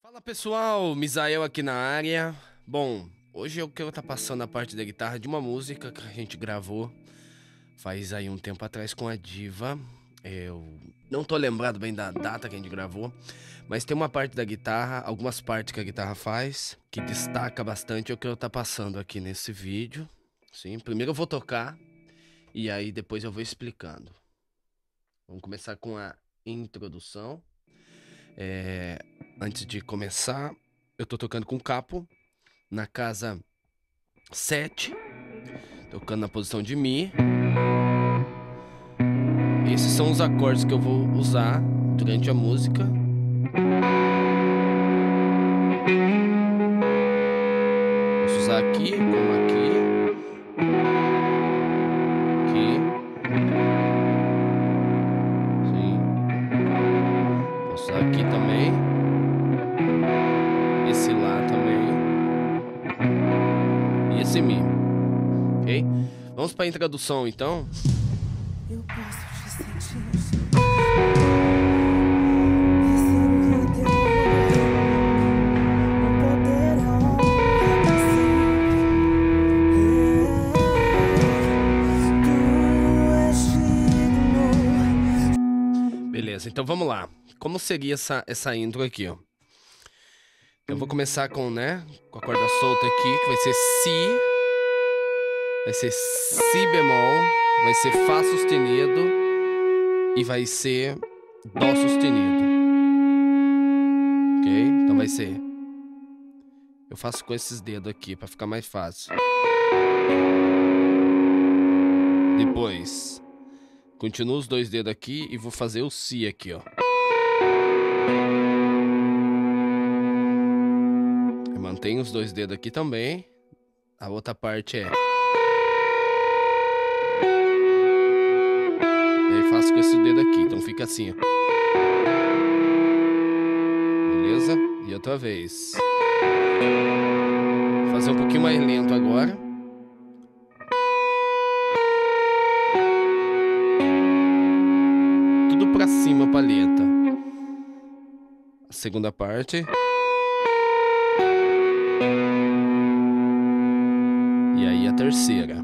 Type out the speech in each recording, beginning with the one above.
Fala pessoal, Misael aqui na área. Bom, hoje eu quero estar passando a parte da guitarra de uma música que a gente gravou faz aí um tempo atrás com a Diva. Eu não tô lembrado bem da data que a gente gravou, mas tem uma parte da guitarra, algumas partes que a guitarra faz, que destaca bastante. Eu quero estar passando aqui nesse vídeo. Sim, primeiro eu vou tocar e aí depois eu vou explicando. Vamos começar com a introdução. Antes de começar, eu tô tocando com capo na casa 7, tocando na posição de Mi. Esses são os acordes que eu vou usar durante a música. Posso usar aqui, como aqui, aqui, sim. Posso usar aqui também. Esse lá também. E esse Mi. Ok? Vamos para a introdução então. Eu posso te sentir. Beleza, então vamos lá. Como seria essa intro aqui, ó? Eu vou começar com a corda solta aqui, que vai ser Si. Vai ser Si bemol, vai ser Fá sustenido e vai ser Dó sustenido. Ok? Então vai ser... Eu faço com esses dedos aqui para ficar mais fácil. Depois, continuo os dois dedos aqui e vou fazer o Si aqui, ó. Eu mantenho os dois dedos aqui também. A outra parte é... Faço com esse dedo aqui, então fica assim, ó. Beleza? E outra vez. Vou fazer um pouquinho mais lento agora. Tudo pra cima, palheta. A segunda parte. E aí a terceira.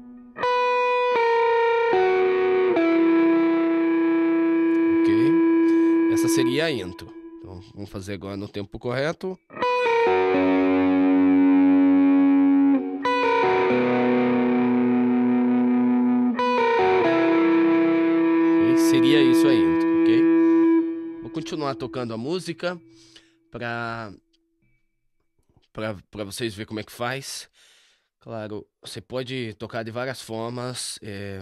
Essa seria a intro. Então, vamos fazer agora no tempo correto. Okay? Seria isso a intro, ok? Vou continuar tocando a música para vocês verem como é que faz. Claro, você pode tocar de várias formas.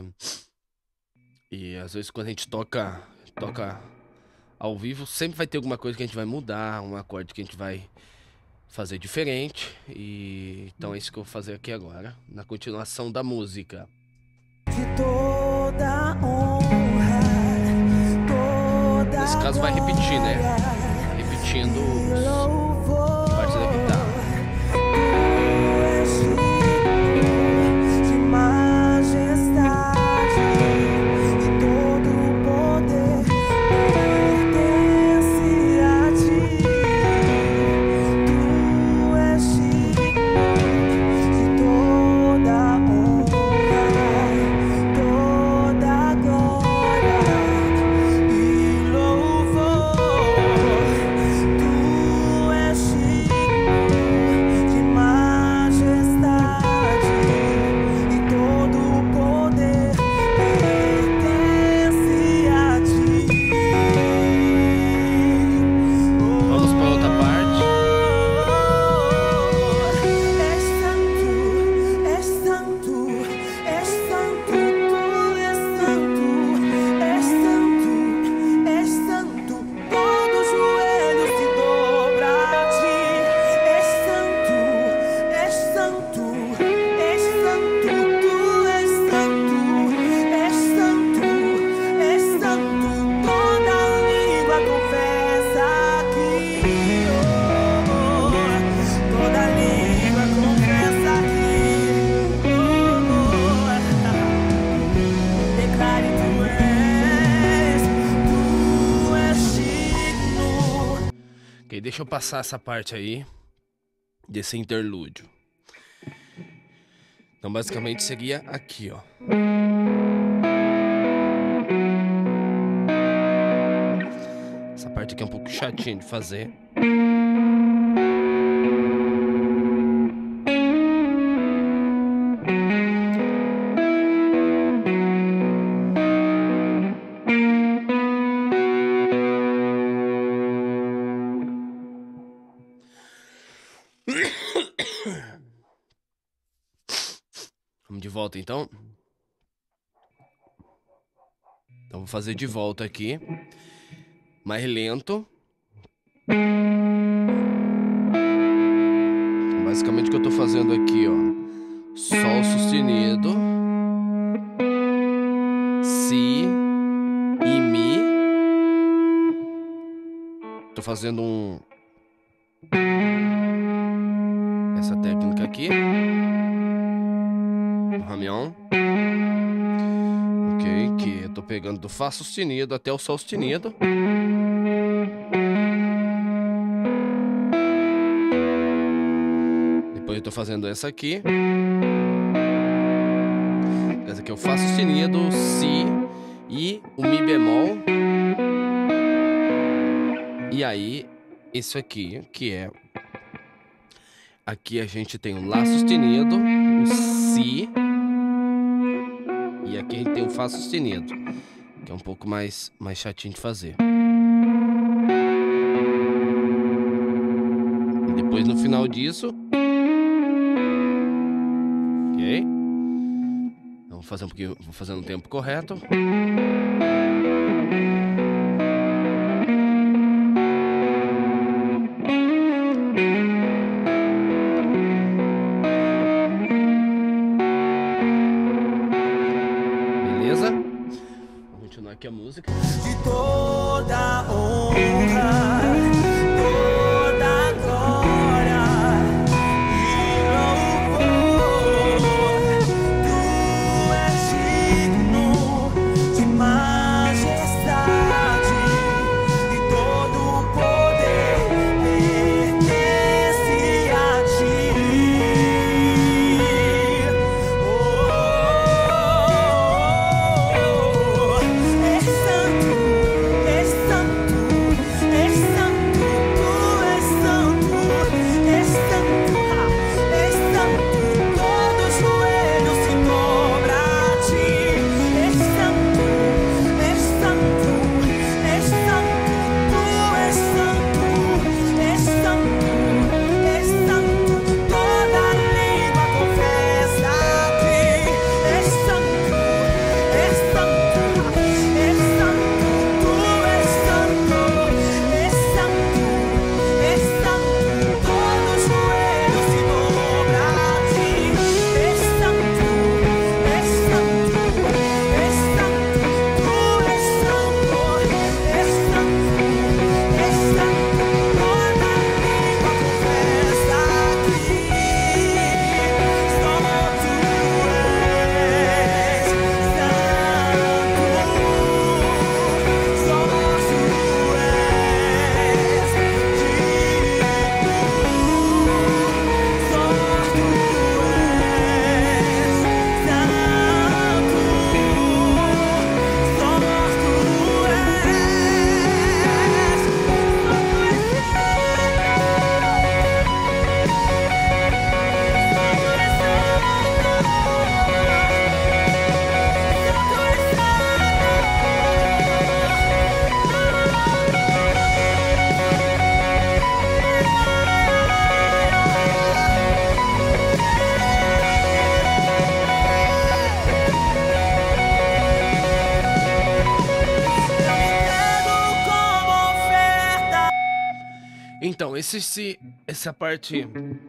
E às vezes quando a gente toca ao vivo, sempre vai ter alguma coisa que a gente vai mudar, um acorde que a gente vai fazer diferente. E então é isso que eu vou fazer aqui agora, na continuação da música. De toda honra, toda nesse caso vai repetir, né? Repetindo as partes da guitarra. deixa eu passar essa parte aí desse interlúdio. Então, basicamente, seria aqui, ó. Essa parte aqui é um pouco chatinha de fazer. Vamos de volta, então. Então, vou fazer de volta aqui. Mais lento. Então, basicamente, o que eu tô fazendo aqui, ó. Sol sustenido. Si. E Mi. Tô fazendo essa técnica aqui. Ramião. Ok, que eu tô pegando do Fá sustenido até o Sol sustenido. Depois eu tô fazendo essa aqui. Essa aqui é o Fá sustenido, Si e o Mi bemol. E aí, isso aqui, que é... Aqui a gente tem o Lá sustenido, o Si... E aqui a gente tem o Fá sustenido, que é um pouco mais chatinho de fazer. E depois no final disso... Ok? Então vou fazer um pouquinho, vou fazer no tempo correto. Aqui a música. De toda honra, toda glória e louvor, tu és digno de majestade e todo o poder pertence a ti. Então, essa parte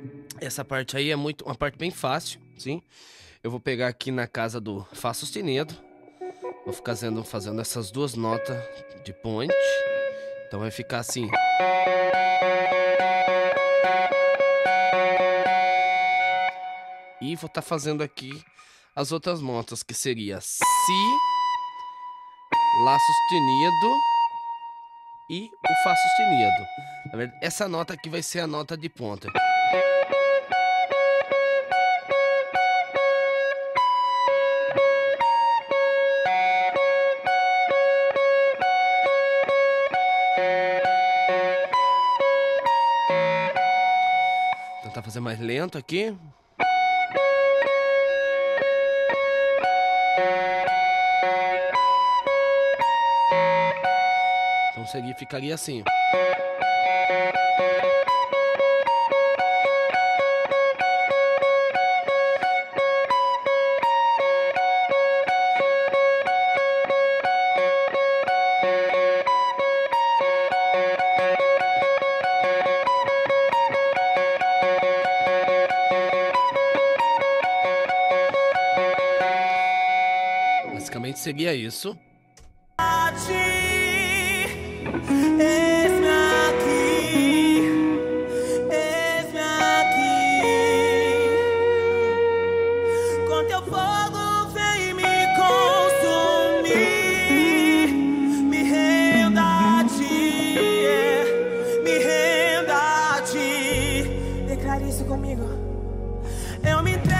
aí é uma parte bem fácil, sim. Eu vou pegar aqui na casa do Fá sustenido. Vou ficar fazendo essas duas notas de ponte. Então vai ficar assim. E vou estar fazendo aqui as outras notas, que seria Si, Lá sustenido e o Fá sustenido. Na verdade, essa nota aqui vai ser a nota de ponta. Vou tentar fazer mais lento aqui. Então seguir ficaria assim. Basicamente seria isso. Eis-me aqui, eis-me aqui. Com teu fogo vem me consumir. Me rendo a ti, me rendo a ti. Declare isso comigo. Eu me entrego.